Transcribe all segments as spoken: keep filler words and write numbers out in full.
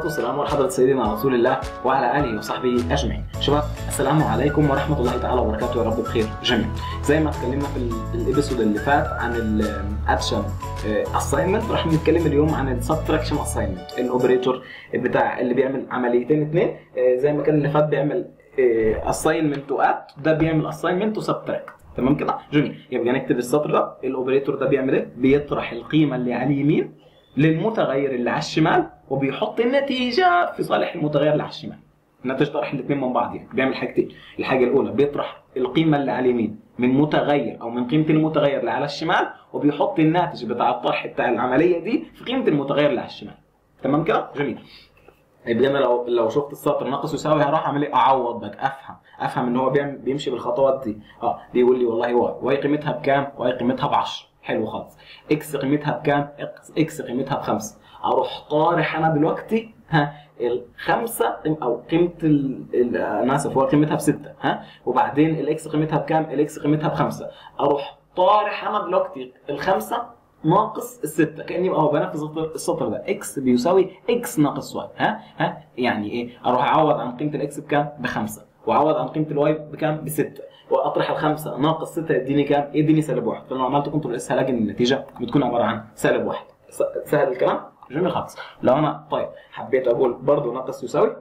والسلام على حضرة سيدنا رسول الله وعلى آله وصحبه أجمعين. شباب السلام عليكم ورحمة الله تعالى وبركاته، يا رب بخير جميعا. زي ما اتكلمنا في الابيسود اللي فات عن الاكشن اساينمنت، راح نتكلم اليوم عن السبتراكشن اساينمنت، الاوبريتور بتاع اللي بيعمل عمليتين اثنين. زي ما كان اللي فات بيعمل اساينمنت وات، ده بيعمل اساينمنت وسبتراكت. تمام كده جميل. يبقى نكتب السطر ده، الاوبريتور ده بيعمل ايه؟ بيطرح القيمه اللي على اليمين للمتغير اللي على الشمال وبيحط النتيجه في صالح المتغير اللي على الشمال. الناتج طرح الاثنين من بعض، يعني بيعمل حاجتين. الحاجه الاولى بيطرح القيمه اللي على اليمين من متغير او من قيمه المتغير اللي على الشمال، وبيحط الناتج بتاع الطرح بتاع العمليه دي في قيمه المتغير اللي على الشمال. تمام كده جميل. يبقى انا لو لو شفت السطر ناقص يساوي، هروح اعمل ايه؟ اعوض بقى، افهم افهم ان هو بيعمل بيمشي بالخطوات دي. اه بيقول لي والله واي واي قيمتها بكام؟ واي قيمتها ب عشرة. حلو خالص. اكس قيمتها بكام؟ اكس اكس قيمتها بخمسة. اروح طارح انا دلوقتي ها الخمسه او قيمه ال انا اسف هو قيمتها بستة، ها وبعدين الاكس قيمتها بكام؟ الاكس قيمتها بخمسة. اروح طارح انا دلوقتي الخمسه ناقص الستة، كاني اهو بنفذ السطر ده. اكس بيساوي اكس ناقص واي. ها ها يعني ايه؟ اروح اعوض عن قيمه الاكس بكام؟ بخمسة، واعوض عن قيمه الواي بكام؟ بستة، واطرح الخمسه ناقص ستة يديني كام؟ يديني سالب واحد. فلو عملت كنترول اس هلاقي ان النتيجه بتكون عباره عن سالب واحد. سهل الكلام؟ جميل خالص. لو انا طيب حبيت اقول برضه ناقص يساوي،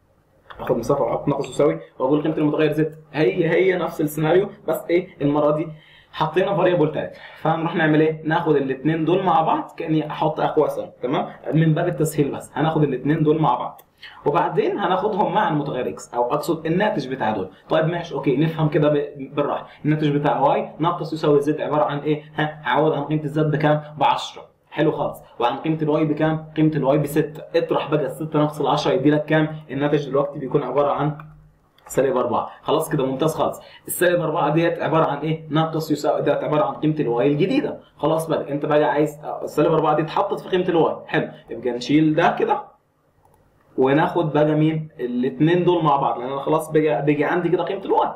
اخد مسافه واحط ناقص يساوي واقول قيمه المتغير زد، هي هي نفس السيناريو، بس ايه المره دي حطينا فاريبل ثالث. فهنروح نعمل ايه؟ ناخد الاثنين دول مع بعض كاني احط اقواسهم. تمام؟ من باب التسهيل بس هناخد الاثنين دول مع بعض، وبعدين هناخدهم مع المتغير اكس، او اقصد الناتج بتاع دول. طيب ماشي اوكي، نفهم كده بالراحه. الناتج بتاع واي ناقص يساوي زد عباره عن ايه؟ ها اعوض عن قيمه الزد بكام؟ ب عشرة. حلو خالص. وعن قيمه الواي بكام؟ قيمه الواي ب ستة. اطرح بقى ال ستة ناقص ال عشرة يدي لك كام؟ الناتج دلوقتي بيكون عباره عن سالب أربعة. خلاص كده ممتاز خالص. السالب أربعة ديت عباره عن ايه؟ ناقص يساوي، ديت عباره عن قيمه الواي الجديده. خلاص بقى انت بقى عايز السالب أربعة دي اتحطت في قيمه الواي. حلو، يبقى نشيل ده كده وناخد بقى مين؟ الاثنين دول مع بعض، لان انا خلاص بقى بيجي عندي كده قيمه الواي.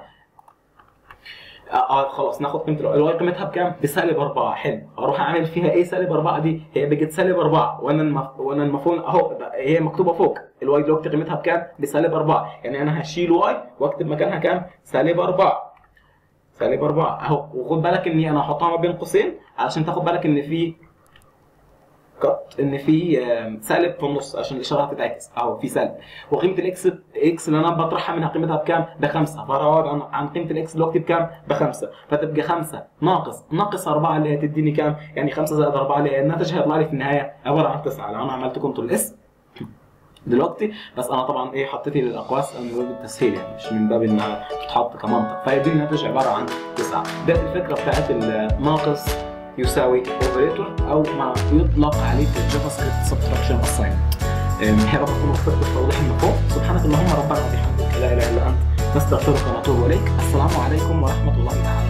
اه خلاص ناخد قيمه الواي. الواي قيمتها بكام؟ بسالب أربعة. حلو، اروح اعمل فيها ايه؟ سالب أربعة دي هي بقت سالب أربعة، وانا المف... وانا المفروض اهو هي مكتوبه فوق. الواي دلوقتي قيمتها بكام؟ بسالب أربعة، يعني انا هشيل واي واكتب مكانها كام؟ سالب أربعة. سالب أربعة اهو. وخد بالك اني انا هحطها ما بين قوسين علشان تاخد بالك ان في كت ان في سالب في النص عشان الاشاره هتتعكس اهو، في سالب. وقيمه الاكس اكس اللي انا بطرحها منها قيمتها بكام؟ بخمسة. فاعوض عن قيمه الاكس دلوقتي بكام؟ بخمسة. فتبقى خمسة ناقص ناقص أربعة اللي هتديني كام؟ يعني خمسة زائد أربعة اللي هي الناتج هيطلع لي في النهايه عباره عن تسعة. لو انا عملت كنترول اس دلوقتي، بس انا طبعا ايه حطيتي للاقواس من باب التسهيل، يعني مش من باب انها تتحط كمنطق، فيديني الناتج عباره عن تسعة. ده الفكره بتاعت الناقص يساوي اوبريتور، او ما يطلق عليه في الجافا سكريبت سبتراكشن اساينمنت. يا رب اكون وفقت التوضيح المفهوم. سبحانك اللهم ربنا وبحمدك لا اله الا انت نستغفرك ونتوب اليك. السلام عليكم ورحمه الله تعالى.